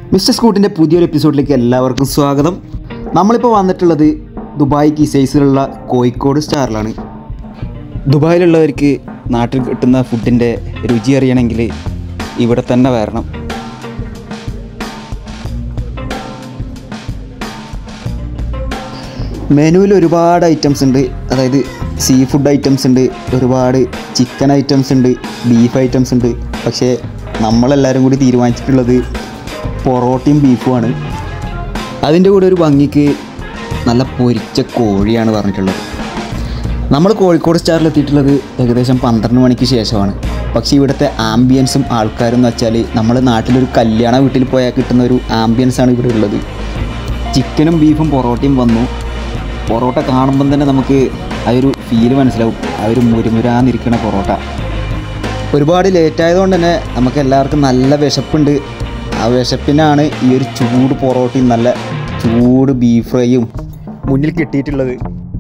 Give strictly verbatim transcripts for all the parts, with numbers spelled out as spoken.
Mister സ്കൂട്ടിൻ്റെ പുതിയൊരു എപ്പിസോഡിലേക്ക് എല്ലാവർക്കും സ്വാഗതം. നമ്മളിപ്പോൾ വന്നിട്ടുള്ളത് ദുബായ് കിസൈസിലുള്ള കോഴിക്കോട് സ്റ്റാറിലാണ്. ദുബായിലുള്ളവർക്ക് നാട്ടിൽ കിട്ടുന്ന ഫുഡിൻ്റെ രുചി അറിയണമെങ്കിൽ ഇവിടെ തന്നെ വരണം. മെനുവിൽ ഒരുപാട് ഐറ്റംസ് ഉണ്ട്. അതായത് സീ ഫുഡ് ഐറ്റംസ് ഉണ്ട്, ഒരുപാട് ചിക്കൻ ഐറ്റംസ് ഉണ്ട്, ബീഫ് ഐറ്റംസ് ഉണ്ട്. പക്ഷേ നമ്മളെല്ലാവരും കൂടി തീരുമാനിച്ചിട്ടുള്ളത് പൊറോട്ടയും ബീഫുമാണ്. അതിൻ്റെ കൂടെ ഒരു ഭംഗിക്ക് നല്ല പൊരിച്ച കോഴിയാണ് പറഞ്ഞിട്ടുള്ളത്. നമ്മൾ കോഴിക്കോട് സ്റ്റാറിൽ എത്തിയിട്ടുള്ളത് ഏകദേശം പന്ത്രണ്ട് മണിക്ക് ശേഷമാണ്. പക്ഷേ ഇവിടുത്തെ ആംബിയൻസും ആൾക്കാരും എന്ന് വെച്ചാൽ നമ്മൾ നാട്ടിലൊരു കല്യാണ വീട്ടിൽ പോയാൽ കിട്ടുന്ന ഒരു ആംബിയൻസാണ് ഇവിടെ ഉള്ളത്. ചിക്കനും ബീഫും പൊറോട്ടയും വന്നു. പൊറോട്ട കാണുമ്പം തന്നെ നമുക്ക് ആ ഒരു ഫീല് മനസ്സിലാവും, ആ ഒരു മുരുമുരാന്നിരിക്കണ പൊറോട്ട. ഒരുപാട് ലേറ്റായതുകൊണ്ട് തന്നെ നമുക്ക് എല്ലാവർക്കും നല്ല വിശപ്പുണ്ട്. ആ വിശപ്പിനാണ് ഈ ഒരു ചൂട് പൊറോട്ടയും നല്ല ചൂട് ബീഫ് ഫ്രൈയും മുന്നിൽ കിട്ടിയിട്ടുള്ളത്.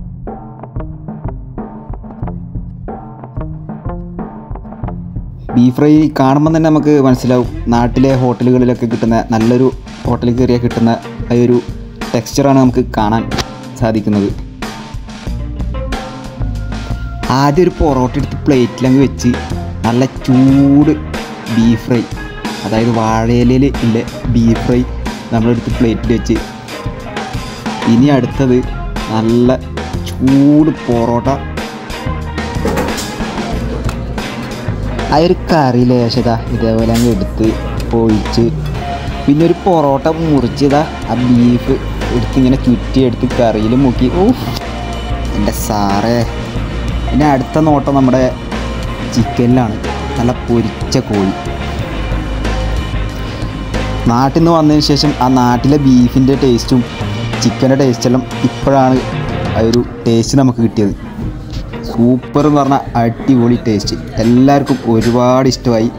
ബീഫ് ഫ്രൈ കാണുമ്പം തന്നെ നമുക്ക് മനസ്സിലാവും നാട്ടിലെ ഹോട്ടലുകളിലൊക്കെ കിട്ടുന്ന നല്ലൊരു ഹോട്ടലിൽ കയറിയാൽ കിട്ടുന്ന ആ ഒരു ടെക്സ്ചറാണ് നമുക്ക് കാണാൻ സാധിക്കുന്നത്. ആദ്യം ഒരു പൊറോട്ട എടുത്ത് പ്ലേറ്റിലങ്ങ് വെച്ച് നല്ല ചൂട് ബീഫ് ഫ്രൈ, അതായത് വാഴയിലയിൽ ഉള്ള ബീഫ് ഫ്രൈ നമ്മളെടുത്ത് പ്ലേറ്റിൽ വെച്ച്, ഇനി അടുത്തത് നല്ല ചൂട് പൊറോട്ട. ആ ഒരു കറി ലേശത ഇതേപോലെ അങ്ങ് എടുത്ത് പൊഴിച്ച്, പിന്നെ ഒരു പൊറോട്ട മുറിച്ചതാ ആ ബീഫ് എടുത്തിങ്ങനെ ചുറ്റി എടുത്ത് കറിയിൽ മുക്കി. ഓ എൻ്റെ സാറേ. പിന്നെ അടുത്ത നോട്ടം നമ്മുടെ ചിക്കനിലാണ്. നല്ല പൊരിച്ച കോഴി. നാട്ടിൽ നിന്ന് വന്നതിന് ശേഷം ആ നാട്ടിലെ ബീഫിൻ്റെ ടേസ്റ്റും ചിക്കൻ്റെ ടേസ്റ്റെല്ലാം ഇപ്പോഴാണ് ആ ഒരു ടേസ്റ്റ് നമുക്ക് കിട്ടിയത്. സൂപ്പർ എന്ന് പറഞ്ഞാൽ അടിപൊളി ടേസ്റ്റ്, എല്ലാവർക്കും ഒരുപാട് ഇഷ്ടമായി.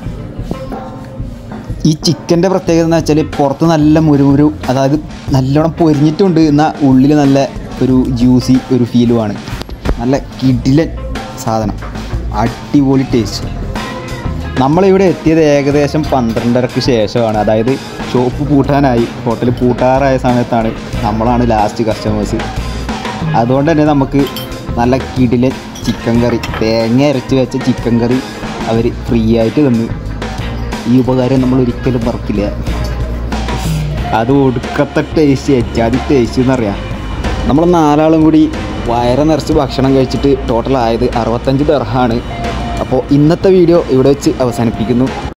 ഈ ചിക്കൻ്റെ പ്രത്യേകത എന്ന് വെച്ചാൽ പുറത്ത് നല്ല മുരുമുരു, അതായത് നല്ലോണം പൊരിഞ്ഞിട്ടുണ്ട്, എന്നാൽ ഉള്ളിൽ നല്ല ഒരു ജ്യൂസി ഒരു ഫീലുമാണ്. നല്ല കിടിലൻ സാധനം, അടിപൊളി ടേസ്റ്റ്. നമ്മളിവിടെ എത്തിയത് ഏകദേശം പന്ത്രണ്ടരക്ക് ശേഷമാണ്. അതായത് ഷോപ്പ് പൂട്ടാനായി, ഹോട്ടൽ പൂട്ടാറായ സമയത്താണ് നമ്മളാണ് ലാസ്റ്റ് കസ്റ്റമേഴ്സ്. അതുകൊണ്ട് തന്നെ നമുക്ക് നല്ല കിടിലൻ ചിക്കൻ കറി, തേങ്ങ അരച്ച് വെച്ച ചിക്കൻ കറി അവർ ഫ്രീ ആയിട്ട് തന്നു. ഈ ഉപകാരം നമ്മൾ ഒരിക്കലും മറക്കില്ല. അത് ഒടുക്കത്തെ ടേസ്റ്റ്, എച്ചാതി ടേസ്റ്റ് എന്നറിയാം. നമ്മൾ നാലാളും കൂടി വയറ് നിറച്ച് ഭക്ഷണം കഴിച്ചിട്ട് ടോട്ടൽ ആയത് അറുപത്തഞ്ച് ദിർഹമാണ്. അപ്പോൾ ഇന്നത്തെ വീഡിയോ ഇവിടെ വെച്ച് അവസാനിപ്പിക്കുന്നു.